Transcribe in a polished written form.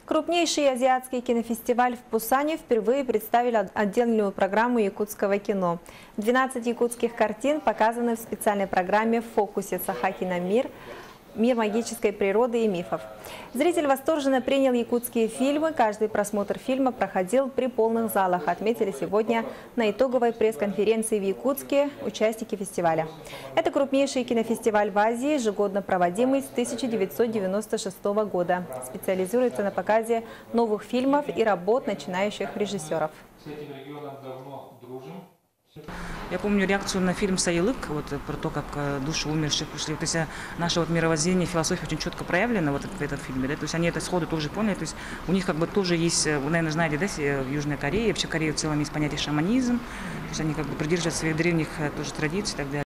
Крупнейший азиатский кинофестиваль в Пусане впервые представил отдельную программу якутского кино. 12 якутских картин показаны в специальной программе «В фокусе Сахакина Мир магической природы и мифов». Зритель восторженно принял якутские фильмы. Каждый просмотр фильма проходил при полных залах, отметили сегодня на итоговой пресс-конференции в Якутске участники фестиваля. Это крупнейший кинофестиваль в Азии, ежегодно проводимый с 1996 года. Специализируется на показе новых фильмов и работ начинающих режиссеров. С этим регионом давно дружим. Я помню реакцию на фильм «Саилык», вот про то, как души умерших ушли. То есть наше вот мировоззрение, философия очень четко проявлена вот в этом фильме. Да? То есть они это сходу тоже поняли. То есть у них как бы тоже есть, вы, наверное, знаете, да, в Южной Корее, вообще в Корее в целом есть понятие шаманизм. То есть они как бы придерживаются своих древних тоже традиций и так далее.